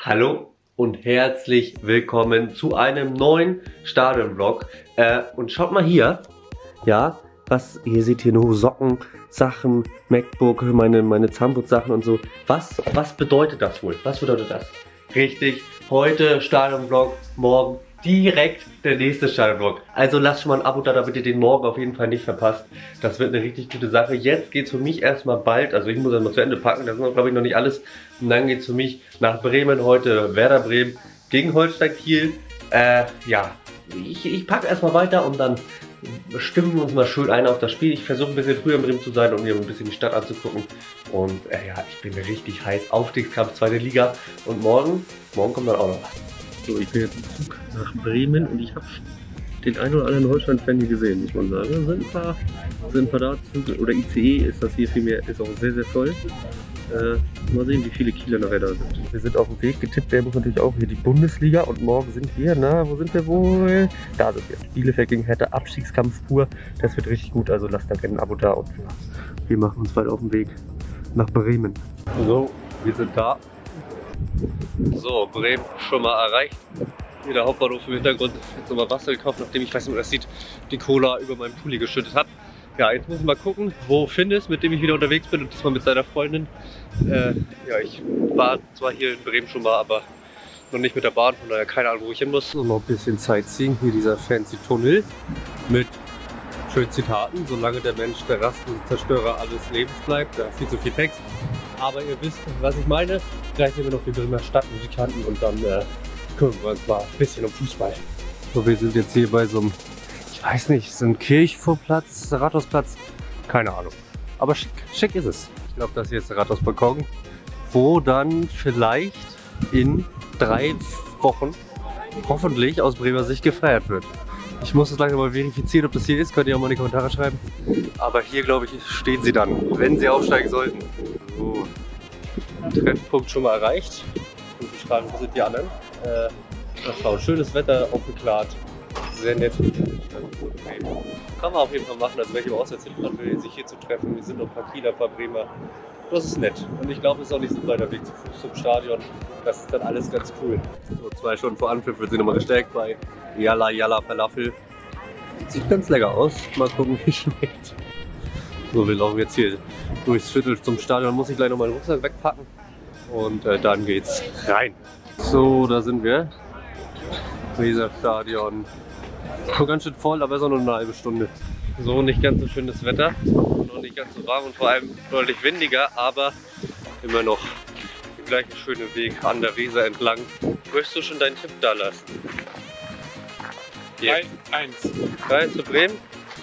Hallo und herzlich willkommen zu einem neuen Stadion-Vlog. Und schaut mal hier, ja, ihr seht hier nur Socken, Sachen, MacBook, meine Zahnputzsachen und so. Was bedeutet das wohl? Was bedeutet das? Richtig, heute Stadion-Vlog, morgen direkt der nächste Stadion-Vlog. Also lasst schon mal ein Abo da, damit ihr den morgen auf jeden Fall nicht verpasst. Das wird eine richtig gute Sache. Jetzt geht es für mich erstmal bald, also ich muss das mal zu Ende packen, das ist glaube ich noch nicht alles. Und dann geht es für mich nach Bremen, heute Werder Bremen gegen Holstein Kiel. Ja, ich packe erstmal weiter und dann stimmen wir uns mal schön ein auf das Spiel. Ich versuche ein bisschen früher in Bremen zu sein und mir ein bisschen die Stadt anzugucken. Und ja, ich bin richtig heiß. Aufstiegskampf, zweite Liga. Und morgen kommt dann auch noch was. So, ich bin jetzt im Zug nach Bremen und ich habe den einen oder anderen Holstein-Fan hier gesehen, muss man sagen. Sind ein paar da, Zug oder ICE ist das hier vielmehr, ist auch sehr, sehr voll. Mal sehen, wie viele Kieler nachher da sind. Wir sind auf dem Weg, getippt werden muss natürlich auch hier die Bundesliga und morgen sind wir, wo sind wir wohl? Da sind wir. Bielefeld gegen Hertha, Abstiegskampf pur. Das wird richtig gut, also lasst da gerne ein Abo da und wir machen uns weiter auf den Weg nach Bremen. So, wir sind da. So, Bremen schon mal erreicht. Hier der Hauptbahnhof im Hintergrund. Jetzt nochmal Wasser gekauft, nachdem ich, weiß nicht, ob das sieht, die Cola über meinen Pulli geschüttet habe. Ja, jetzt muss ich mal gucken, wo Finn ist, mit dem ich wieder unterwegs bin und diesmal mit seiner Freundin. Ja, ich war zwar hier in Bremen schon mal, aber noch nicht mit der Bahn, von daher keine Ahnung, wo ich hin muss. Noch ein bisschen Sightseeing, hier dieser fancy Tunnel mit schönen Zitaten. Solange der Mensch der rastlose Zerstörer alles Lebens bleibt, da viel zu viel Text. Aber ihr wisst, was ich meine. Gleich sehen wir noch die Bremer Stadtmusikanten und dann kümmern wir uns mal ein bisschen um Fußball. So, wir sind jetzt hier bei so einem, ich weiß nicht, so ein Kirchvorplatz, Rathausplatz, keine Ahnung. Aber schick ist es. Ich glaube, das hier ist der Rathausbalkon, wo dann vielleicht in 3 Wochen hoffentlich aus Bremer Sicht gefeiert wird. Ich muss das gleich mal verifizieren, ob das hier ist. Könnt ihr auch mal in die Kommentare schreiben. Aber hier, glaube ich, stehen sie dann, wenn sie aufsteigen sollten. So, Treffpunkt schon mal erreicht. Und wir fragen, wo sind die anderen? Mal schauen, schönes Wetter, aufgeklärt. Sehr nett. Kann man auf jeden Fall machen, also welche auswärts hinfahren will, sich hier zu treffen. Wir sind noch ein paar Kieler, ein paar Bremer. Das ist nett. Und ich glaube, es ist auch nicht so weiter Weg zu Fuß zum Stadion. Das ist dann alles ganz cool. So, 2 Stunden vor Anpfiff wird sie nochmal gestärkt bei Yalla Yalla Falafel. Sieht ganz lecker aus. Mal gucken, wie es schmeckt. So, wir laufen jetzt hier durchs Viertel zum Stadion. Muss ich gleich noch meinen Rucksack wegpacken. Und dann geht's rein. So, da sind wir. Weserstadion. Schon ganz schön voll, aber ist auch nur eine halbe Stunde. So, nicht ganz so schönes Wetter. Noch nicht ganz so warm und vor allem deutlich windiger, aber immer noch der gleiche schöne Weg an der Weser entlang. Möchtest du schon deinen Tipp da lassen? 3-1. 3 zu Bremen?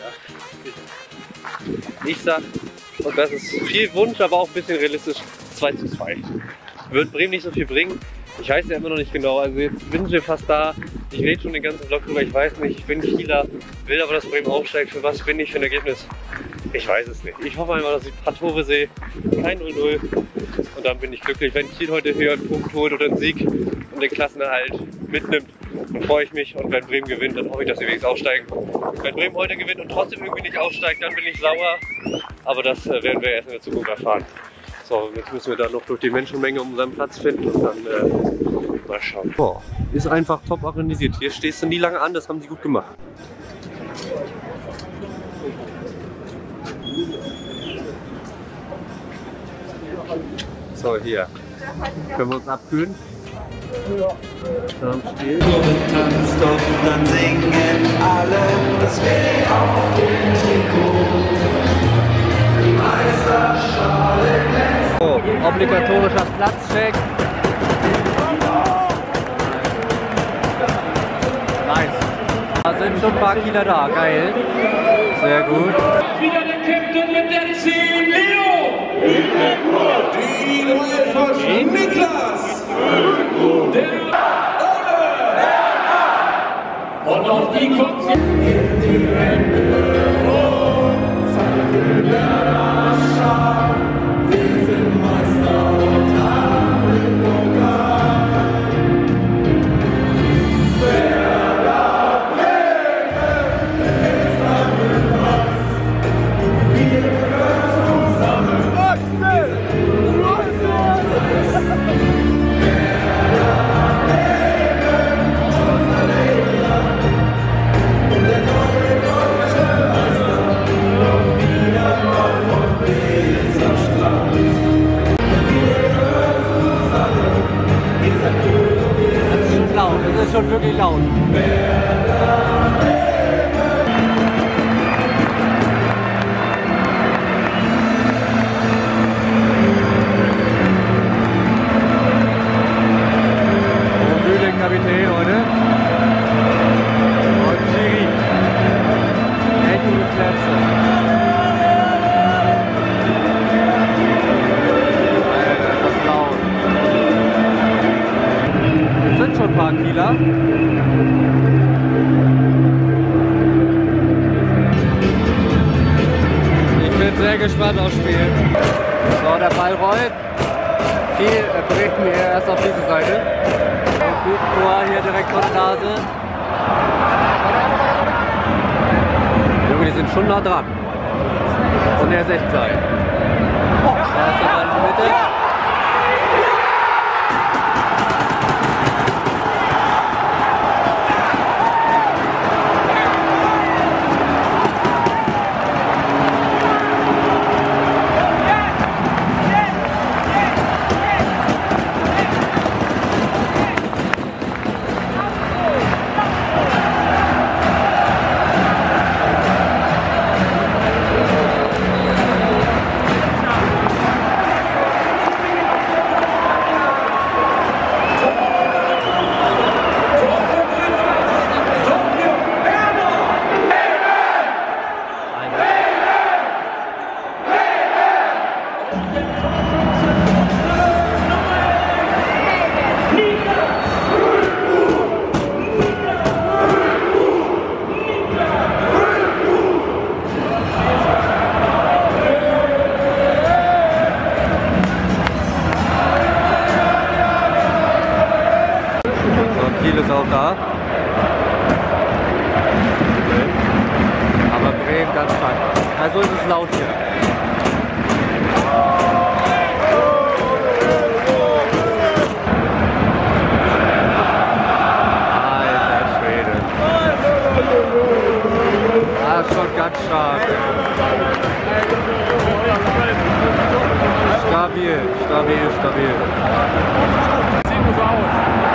Ja. Ich sag, und das ist viel Wunsch, aber auch ein bisschen realistisch, 2:2. Wird Bremen nicht so viel bringen. Ich weiß ja immer noch nicht genau, also jetzt bin ich fast da. Ich rede schon den ganzen Vlog drüber, ich weiß nicht, ich bin Kieler, will aber, dass Bremen aufsteigt. Für was bin ich für ein Ergebnis? Ich weiß es nicht. Ich hoffe einmal, dass ich ein paar Tore sehe, kein 0-0 und dann bin ich glücklich. Wenn Kiel heute hier einen Punkt holt oder einen Sieg und den Klassenerhalt mitnimmt, dann freue ich mich, und wenn Bremen gewinnt, dann hoffe ich, dass sie wenigstens aufsteigen. Wenn Bremen heute gewinnt und trotzdem irgendwie nicht aufsteigt, dann bin ich sauer, aber das werden wir erst in der Zukunft erfahren. So, jetzt müssen wir da noch durch die Menschenmenge unseren Platz finden und dann mal schauen. Boah, ist einfach top organisiert. Hier stehst du nie lange an, das haben sie gut gemacht. So, hier. Können wir uns abkühlen? Ja. Dann tanzt und dann singen alle, das wäre auf dem Trikot. Die Meisterschale. So, obligatorischer Platzcheck. Nice. Da sind schon ein paar Kieler da, geil. Sehr gut. Wieder der Captain mit der 10, Leo. Die neue von Niklas. Der Ole. Und auf die kommt sie. In die Hände. Wir sind Meister und haben den Pokal. Werder Bremen ist ein was. Wir gehören zusammen. Werder Das ist schon laut, das ist schon wirklich laut. Kapitän heute. Und Schiri. Echt gute Plätze. Alter, ist das laut. Es sind schon ein paar Kieler. Ich bin sehr gespannt aufs Spiel. So, der Ball rollt. Kiel berichten wir erst auf diese Seite. Guten Tor hier direkt vor der Nase. Junge, die sind schon nah dran. Und er ist echt klein. Da ist der Ball in die Mitte. Kiel ist auch da. Aber Bremen ganz stark. Also ist es laut hier. Alter Schwede. Ah, schon ganz stark. Stabil, stabil, stabil. Sieht so aus.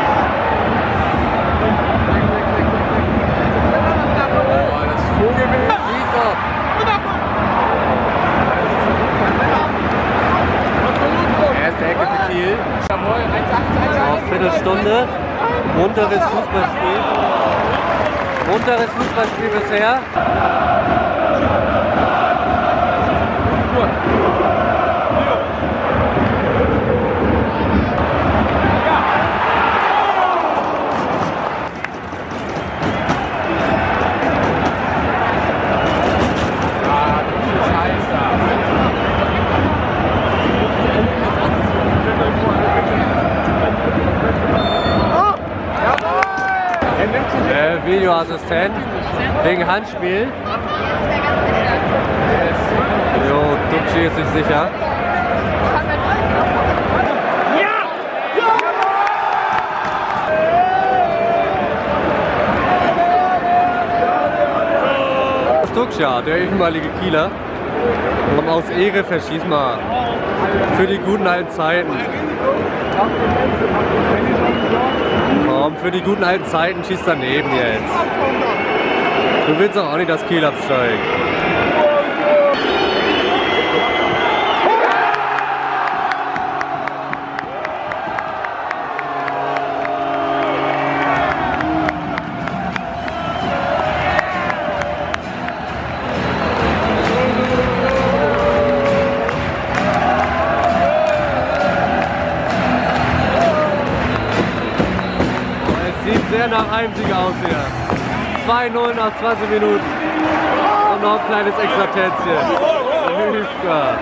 Erste Ecke für Kiel. Auf Viertelstunde. Munteres Fußballspiel. Munteres Fußballspiel bisher. Videoassistent wegen Handspiel. Jo, Duxi ist sich sicher. Das ist Duxia, der ehemalige Kieler. Und aus Ehre verschießt mal für die guten alten Zeiten. Komm, für die guten alten Zeiten schießt daneben jetzt. Du willst doch auch nicht, dass Kiel absteigt. Sehr nach Heimsieg aus hier. 2-0 nach 20 Minuten. Und noch ein kleines Extratänzchen. Hüfka.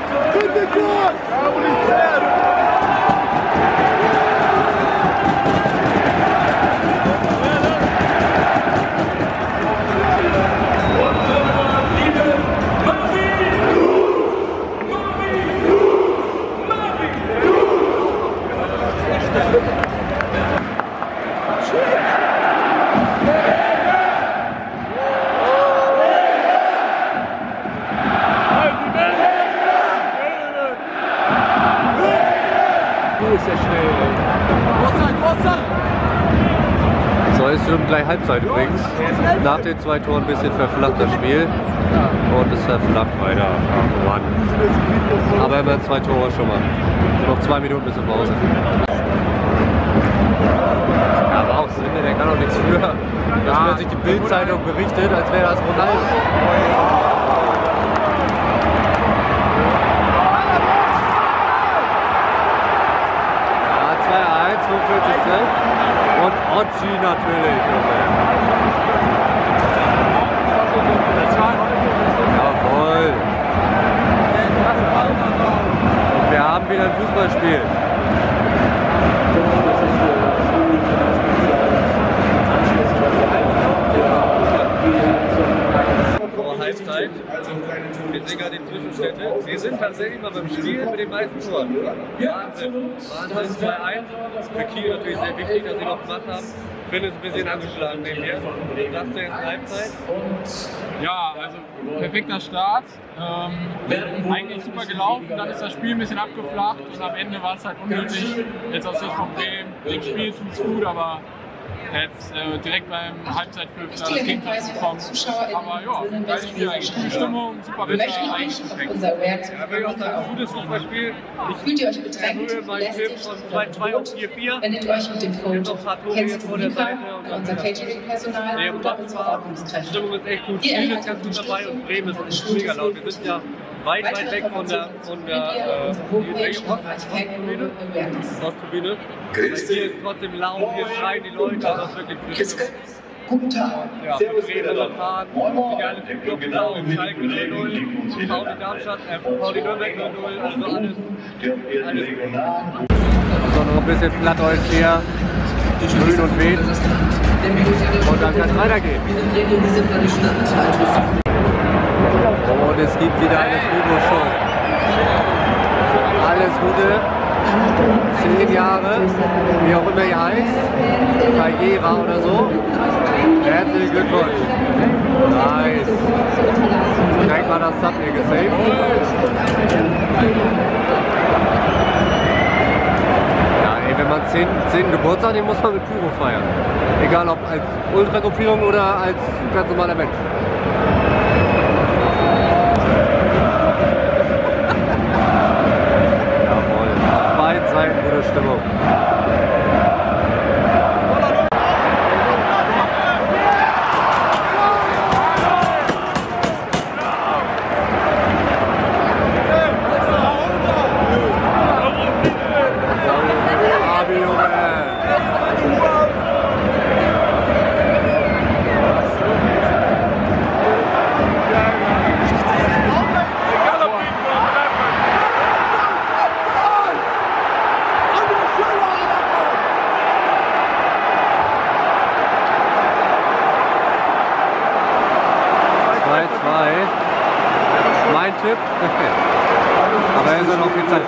ist schon gleich Halbzeit übrigens. Nach den 2 Toren ein bisschen verflacht das Spiel. Und es verflacht weiter. Oh Mann. Aber immer 2 Tore schon mal. Noch 2 Minuten bis zur Pause. Ja, aber auch Sünde, der kann auch nichts für. Dass plötzlich die Bild-Zeitung berichtet, als wäre das Ronaldo. Ja, 2-1, 45. Und Ochi natürlich. Jawohl. Und wir haben wieder ein Fußballspiel. Halbzeit. Wir sehen gerade die Zwischenstände. Wir sind tatsächlich mal beim Spiel mit den meisten Toren. Wahnsinn. Wahnsinn. 2-1. Für Kiel natürlich sehr wichtig, dass sie noch gemacht haben. Ich finde es ein bisschen angeschlagen neben mir. Sagst du jetzt Halbzeit? Ja, also perfekter Start. Eigentlich super gelaufen, dann ist das Spiel ein bisschen abgeflacht und am Ende war es halt unnötig. Jetzt aus Sicht von Bremen, dem Spiel tut's gut, aber jetzt direkt beim Halbzeitpfiff das Gegenteil zu bekommen. Aber ja, geiles Spiel eigentlich. Gute Stimmung, super Wetter, eigentlich perfekt. Ja, will ich auch sagen, gutes Fußballspiel. Fühlt ihr euch bedrängt, lästig oder bedroht? Wendet euch mit dem Code KENZLINKA an unser Catering-Personal oder unsere Die Ordnungskräfte. Stimmung ist echt gut. Ihr Kiel ist erhaltet ganz gut dabei und Unterstützung Bremen von ist mega laut. Wir sind ja weit weg von der Osttribüne. Hier ist trotzdem laut, hier schreien die Leute, also das ist wirklich frisch. Guten Tag. Ja, für Bremen überfahren, die geile Flugluft blau, Schalke 0-0, Pauli Darmstadt, Pauli Nürnberg 0-0, also alles gut. So, noch ein bisschen Plattdeutsch hier, grün und weht. Und dann kann es weitergehen. Und es gibt wieder eine Promo-Show. Alles Gute. 10 Jahre, wie auch immer ihr heißt, Karriere oder so. Herzlichen Glückwunsch. Nice. Direkt mal das Thumbnail gesaved. Ja, ey, wenn man 10. Geburtstag, den muss man mit Pyro feiern. Egal ob als Ultragruppierung oder als ganz normaler Mensch. Seiten gute Stimmung. Mein Tipp. Aber er ist ja noch viel Zeit.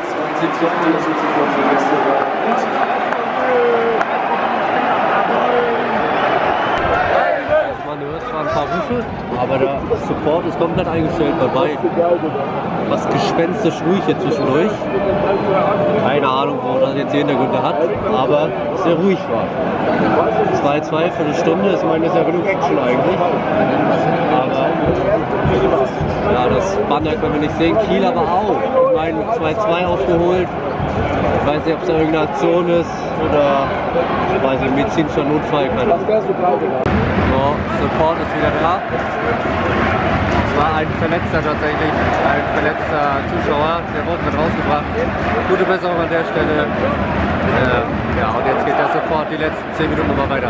Man hört zwar ein paar Rufe, aber der Support ist komplett eingestellt dabei. Was gespenstisch ruhig hier zwischendurch. Keine Ahnung, wo das jetzt die Hintergründe hat, aber sehr ruhig war. 2-2 für eine Stunde, ich meine, das ist ja genug Action eigentlich. Aber ja, das Banner können wir nicht sehen. Kiel aber auch. Ich meine, 2-2 aufgeholt. Ich weiß nicht, ob es da irgendeine Aktion ist oder ich weiß nicht, medizinischer Notfall. So, Support ist wieder da. Es war ein Verletzter tatsächlich, ein verletzter Zuschauer, der wurde mit rausgebracht. Gute Besserung an der Stelle. Ja, und jetzt geht der Support die letzten 10 Minuten nochmal weiter.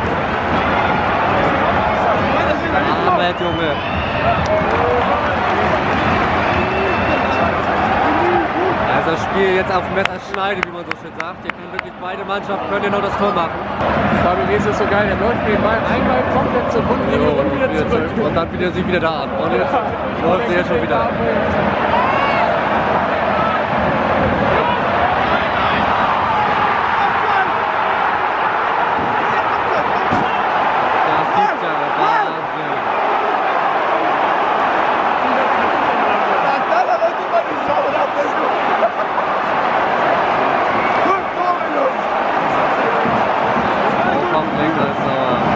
Arbeit, Junge. Also das Spiel jetzt auf dem Messer schneiden, wie man so schön sagt. Hier können wirklich beide Mannschaften noch das Tor machen. Fabi, ist das so geil, der läuft den Ball einmal komplett zur Grundlinie und wieder zurück. Und dann wieder sie wieder da an. Und jetzt läuft sie ja schon wieder an. Das gibt's ja, Wahnsinn. Kopflenker ist sauer.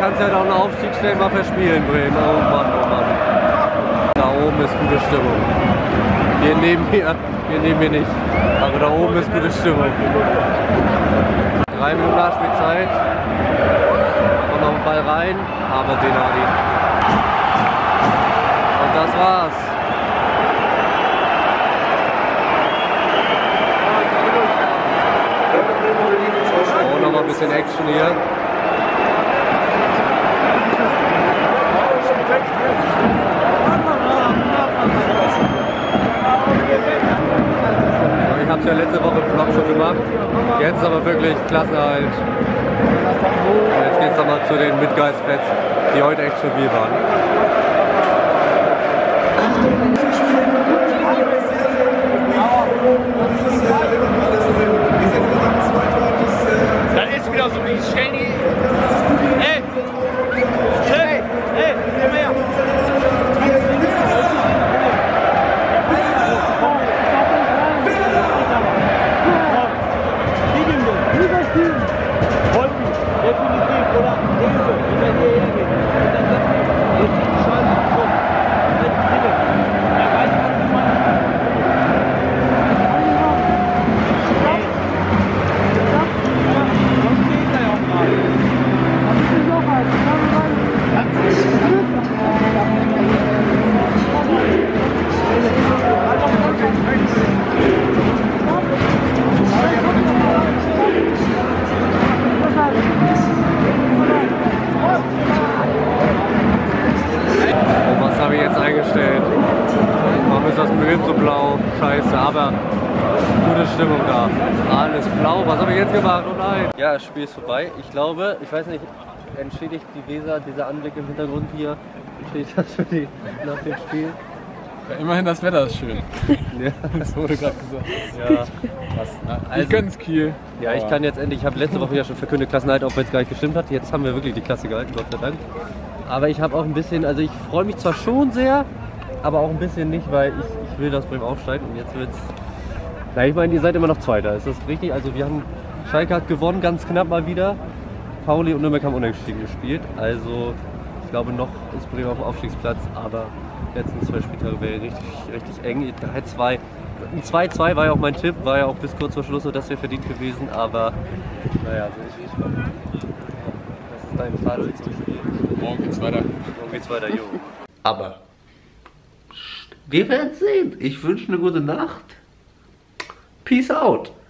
kannst ja doch einen Aufstieg schnell mal verspielen, Bremen. Oh Mann, oh Mann. Da oben ist gute Stimmung. Wir nehmen hier nicht. Aber da oben ist gute Stimmung. 3 Minuten Nachspielzeit. Und noch ein Ball rein. Aber Denadi. Und das war's. Oh, nochmal ein bisschen Action hier. Ich habe es ja letzte Woche im Vlog schon gemacht. Jetzt aber wirklich Klassenerhalt. Und jetzt geht es nochmal zu den Midgeist-Fans, die heute echt stabil waren. Dann ist wieder so, wie stellen die. Ey! Ey! Ey! Komm her! Warum ist das Bild so blau? Scheiße, aber gute Stimmung da. Alles blau. Was habe ich jetzt gemacht? Oh nein! Ja, das Spiel ist vorbei. Ich glaube, ich weiß nicht, entschädigt die Weser, dieser Anblick im Hintergrund hier, entschädigt das für die nach dem Spiel? Ja, immerhin das Wetter ist schön. Ja, Das wurde gerade gesagt. ja. Also, ich gönn's Kiel. Ja, ich kann jetzt endlich, ich habe letzte Woche ja schon verkündet Klassenerhalt, auch wenn es gar nicht gestimmt hat. Jetzt haben wir wirklich die Klasse gehalten, Gott sei Dank. Aber ich habe auch ein bisschen, also ich freue mich zwar schon sehr, aber auch ein bisschen nicht, weil ich will, dass Bremen aufsteigt und jetzt wird's. Na, ich meine, ihr seid immer noch Zweiter, ist das richtig? Also wir haben, Schalke hat gewonnen, ganz knapp mal wieder. Pauli und Nürnberg haben unentschieden gespielt, also ich glaube noch ist Bremen auf dem Aufstiegsplatz, aber die letzten 2 Spieltage wäre richtig eng. 3-2. Ein 2-2 war ja auch mein Tipp, war ja auch bis kurz vor Schluss so, das wäre verdient gewesen, aber naja, also das ist dein Fazit zum Spiel. Morgen geht's weiter. Morgen geht's weiter, jo. Aber wir werden sehen. Ich wünsche eine gute Nacht. Peace out.